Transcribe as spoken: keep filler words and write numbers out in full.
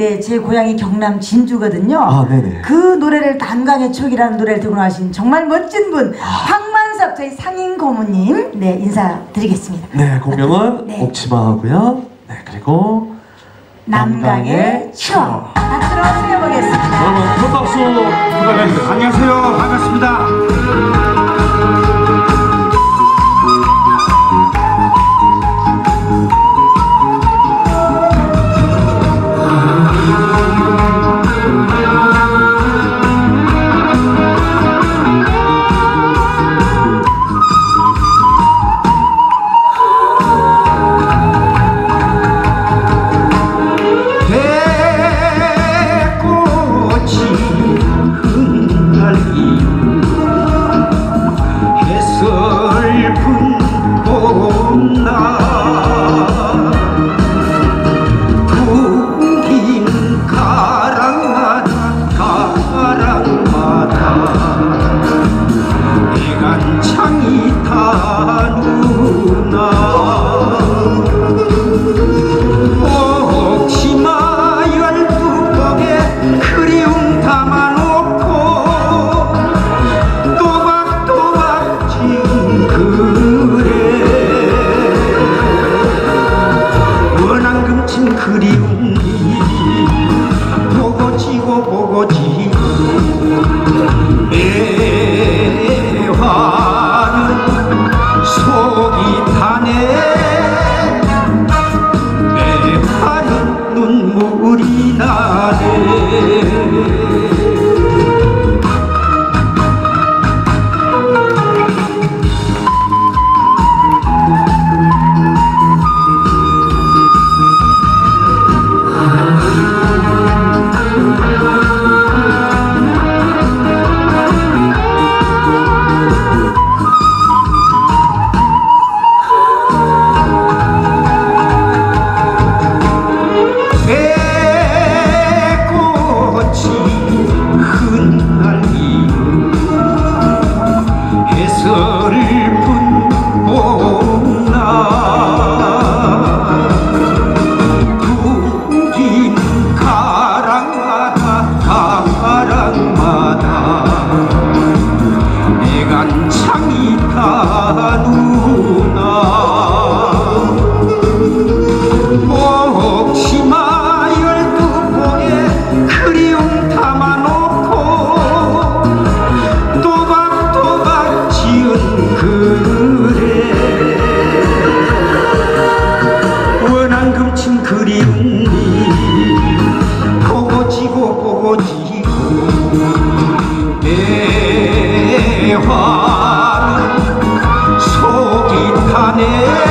네, 제 고향이 경남 진주거든요. 아, 네네. 그 노래를 단강의 추억이라는 노래를 듣고 나신 정말 멋진 분, 아. 황만석 저희 상인 고모님, 네, 인사드리겠습니다. 네, 공명은 네. 옥치마하고요. 네, 그리고 남강의 추억. 박수로 수여보겠습니다. 여러분 큰 박수 부탁드립니다. 안녕하세요. 반갑습니다. 그리움 보고 지고 보고 지고 내 화는 속이 타네 내 화는 눈물이 나네 그리움이 보고 지고 보고 지고 내 화는 속이 타네